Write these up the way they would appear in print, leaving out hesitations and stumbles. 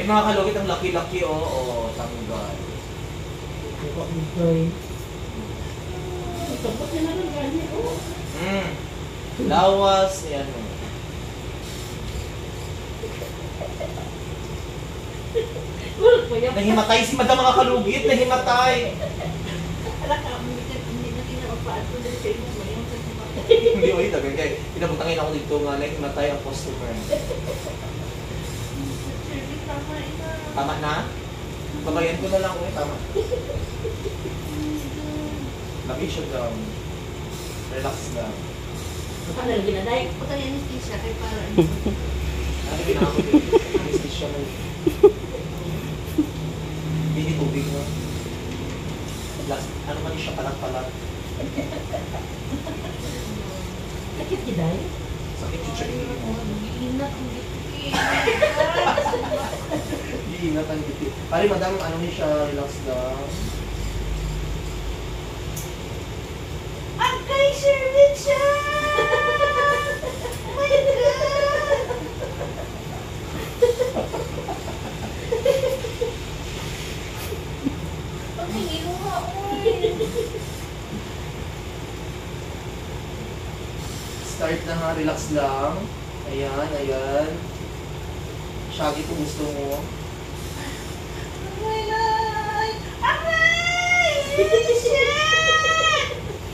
mga kalugit ang laki-laki, oo, tanggal. Ito, enjoy. Ito, ba't na lang gani, oh? Lawas, yan o. Nahimatay si madam mga kalugit, nahimatay. Alam ka, hindi na tinapapaan ko din sa inyo. Hindi, oy, tagal kayo. Pinabutangin ako dito nga, nahimatay ang customer. Tama na? Babayan ko na lang, tama. Lagi siya down. Relax lang. Ano lang ginaday? Putang anesthesia kay para. Ano ginagawa ko dito? Anesthesia mo. Hindi tubig mo. Ano man siya palag-palag? Sakit giday? Sakit yung siya mo. Giinat ang gipit. Giinat ang gipit. Pare, madam, ano niya siya, relax lang. Ang kay Sir Richard! Oh my God! Pagingin mo nga, Start na ha, relax lang. Ayan, ayan. Shaggy kung gusto mo. oh my God! Aray! Shit!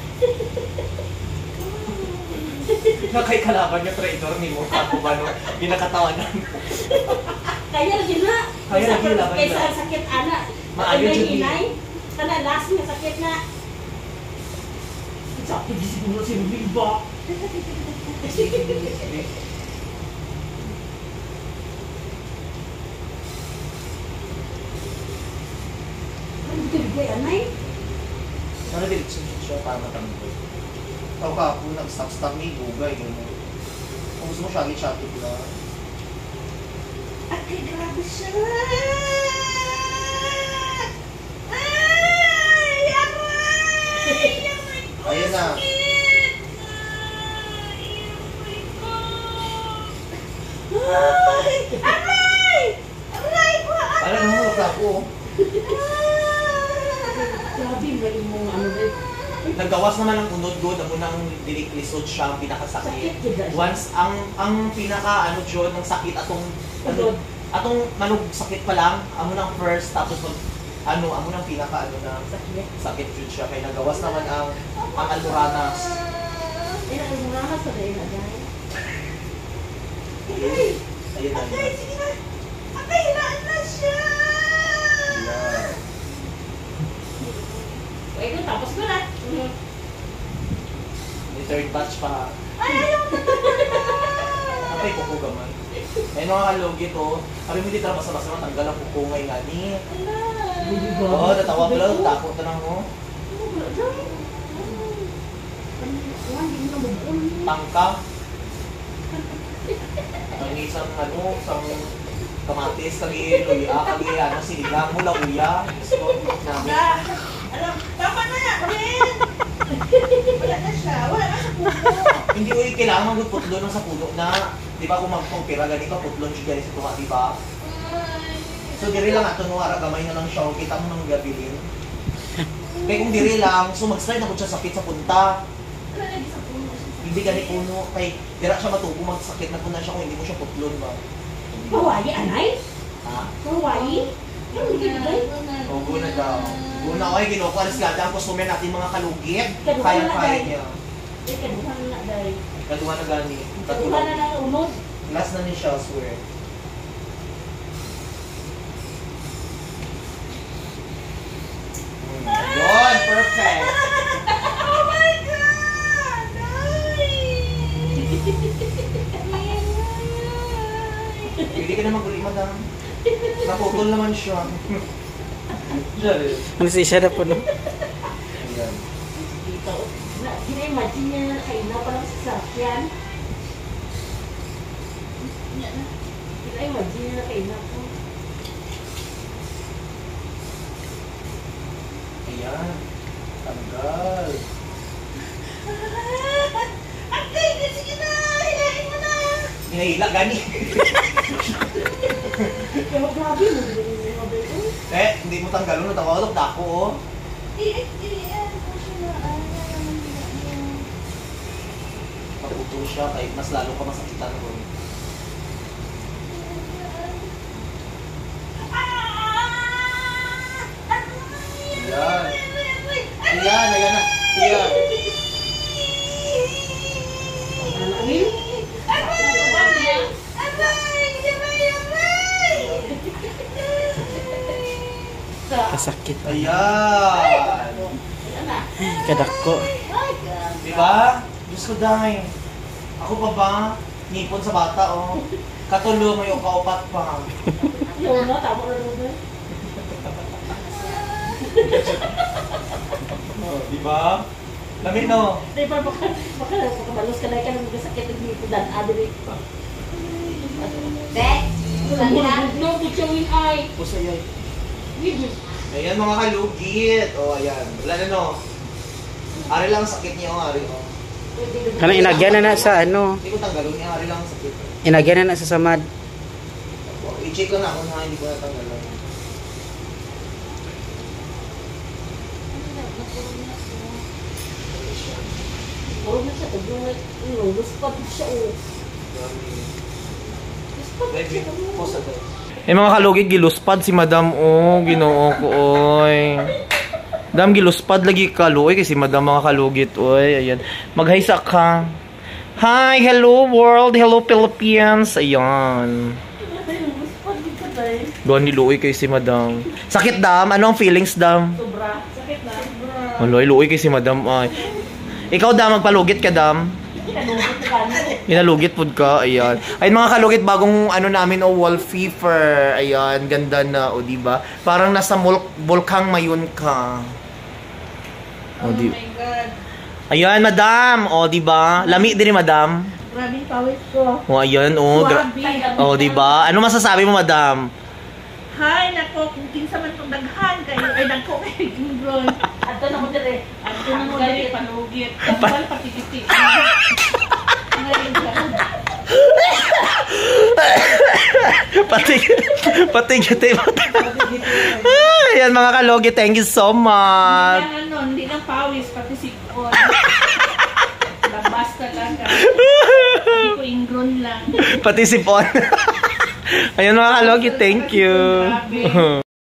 Nakay kalaban niya, traitor ni mo. Ako ba no? Ginakatawanan. Kaya lagi na. Kaya lagi laban Kaysa na. ang sakit, ana. Maayon siya Inay. Sana last nga sakit na. Sakit di siguro si Rubiba. Ano dito bigay, anay? Sana direksyon siya tama tanggol. Tao ka ako, nag-stop-stop may bugay. Kung gusto mo shaggy-shaggy ko lang. At kay grabe siya. Ayun na. Aray! Aray ko! Parang namulok na ako. Grabe ba yung mga ano rin? Naggawas naman ang unod-god, amo nang diliklisod siya ang pinakasakit. Once ang pinaka ano jud ng sakit atong manog sakit pa lang, amo nang first tapos amo nang pinaka na sakit jud siya kay nagawas naman ang almoranas. Ay, nagmuramas sa rin na dahil. Ayun na. Okay, sige na. Okay, hilaan na siya. Yeah. Okay, kung tapos ko na. May third batch pa. Ay, ayaw na. Apay kuko gaman. May mga kalogi to. Kami hindi tara basta-basta matanggal ang kuko ngay nga ni. Oo, natawa ko lang. Takot na lang mo. Tangka. Ang isang isang kamatis kagi luya, kagi sinigang mo lang uya. Alam, tama na, Ren! Wala na siya, wala na sa puno. Hindi ko kailangan magputlo ng sa puno na, di ba kung magpapira gani ka, putlon siya gani sa tunga, di ba? So diri lang ato no, gamay na lang siya, kita mo nang gabilin. Kaya kung diri lang, so mag-slide na po siya sakit sa punta. Wala lagi sa puno. Hindi gani puno, kay dira siya matubo, magsakit na po na siya kung hindi mo siya putlon ba? Hawaii, anay? Ha? Hawaii? Ano hindi ba? O, guna daw. Guna ko ay ginukualis gada ang customer natin mga kalugit. Kaduha Kaya-kaya na, niya. Eh, kaduhan na, day. Kaduha na gani. Kaduhan na lang unod. Last na ni siya, swear. Yun, perfect. Oh my God! Pwede ka na mag-uli, madam. Naputol naman siya. Anesthesia na po, no? Ayan. Dito. Gina-imagine niya na kaina pa lang sa sakyan. Gina-imagine niya na kaina po. Ayan. Tanggal. Okay, sige na! Hilahin mo na! Hinahila, gani. Kaya Grabe mo din mo ba? Hindi mo tanggalon, natawalok na ako, oh. Paputo siya, kahit mas lalo ka masakitan ko. Ayan. Ayan, ayan na. Ayan. Kasakit. Ayan. Kadako. Diba? Diyos ko dahil. Ako pa ba? Nipon sa bata, oh. Katulong yung kaupat pa. Yung na, tama na doon. Oh, diba? Lamin, no? Di ba, baka malos ka na ka nang sakit ng dito dan adri. Dek, no, butchawin ay. Pusa yan. Ayan mga kalugit. Oh, ayan. Wala na, no? Ari lang ang sakit niya, oh. Ari, oh. Kanang inagyan na sa ano. Hindi ko tanggalon niya. Ari lang ang sakit. Inagyan na sa samad. I-check ko na kung hindi ko natanggalan. Puro na siya, yung luspad siya, oh. Luspad Baby, siya, oh. posa tayo. Eh mga kalugit, giluspad si Madam, oh. Ginoo ko, oy. Madam, giluspad lagi ka, oy. Kasi Madam mga kalugit, oy. Ayan. Maghaysa ka. Hi, hello world, hello Philippines. Ayan. Luspad din ka tayo. Doon niluoy kay si Madam. Sakit, Dam? Ano ang feelings, Dam? Sobra. Sakit na. Sobra. Aloy, luoy kay si Madam, ay. Ikaw, Dam, magpalugit ka, Dam. Kinalugit na gano'n. Inalugit po ka, ayan. Ayun mga kalugit, bagong ano namin, oh, wallpaper. Ayan, ganda na, o, diba? Parang nasa Volcang Mayon ka. O, Oh di my God. Ayan, Madam. O, diba? Lami din ni Madam. Grabe yung pawis ko. O, ayan, o. Grabe. O, diba? Ano masasabi mo, Madam? Hi, nako, kung kinsa man itong daghan kayo, ay nako, ay gingroy. Ato na mo dire. Ato na mo dire, panugit. Kapal patikiti. Patig. Ayan, mga kalugit. Thank you so much. Hindi lang pawis, pati sikon. Basta lang ka. Hindi ko ingron lang. Pati sipon. Ayan, mga kalugit. Thank you. Grabe.